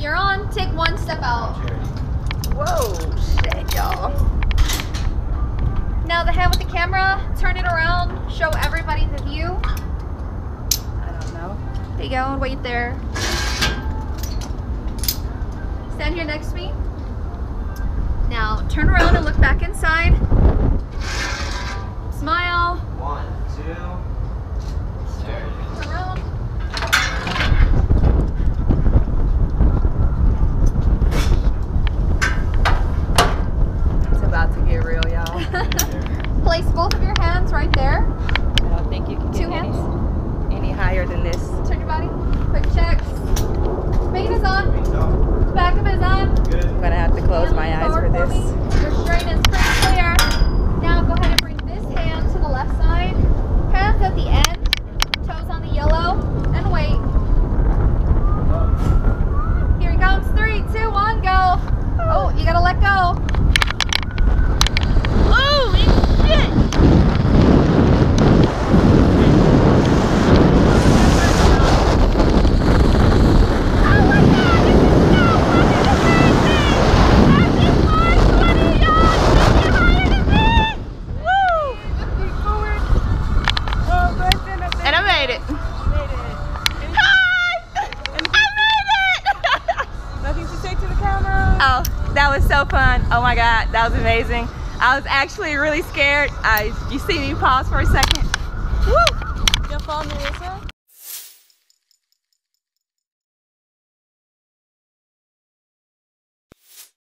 You're on. Take one step out. Whoa, shit, y'all. Now the hand with the camera, turn it around, show everybody the view. I don't know. There you go, wait there. Stand here next to me. Now turn around and look back inside. Smile. 1, 2, Turn around. It's about to get real, y'all. Place both of your hands right there. I don't think you can get 2 hands. any higher than this. Turn your body. Quick checks. Main is on. Back of is on. good. I'm gonna have to close my eyes for this. Your strain is pretty clear. Now go ahead and bring this hand to the left side. Hands at the end. Toes on the yellow. And wait. Here he comes. 3, 2, 1, go. Oh, you gotta let go. Oh, shit! And I made it. Hi! I made it! Nothing to say to the camera. Oh, that was so fun. Oh my God, that was amazing. I was actually really scared. You see me pause for a second. Woo! You'll follow me this way?